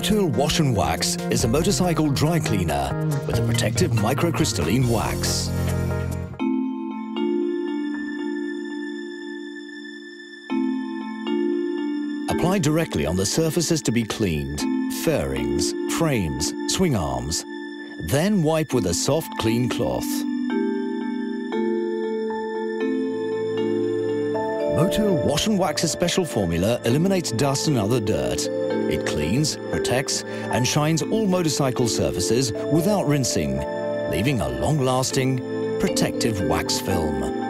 Motul Wash and Wax is a motorcycle dry cleaner with a protective microcrystalline wax. Apply directly on the surfaces to be cleaned, fairings, frames, swing arms. Then wipe with a soft, clean cloth. Motul Wash and Wax's special formula eliminates dust and other dirt. It cleans, protects, and shines all motorcycle surfaces without rinsing, leaving a long-lasting, protective wax film.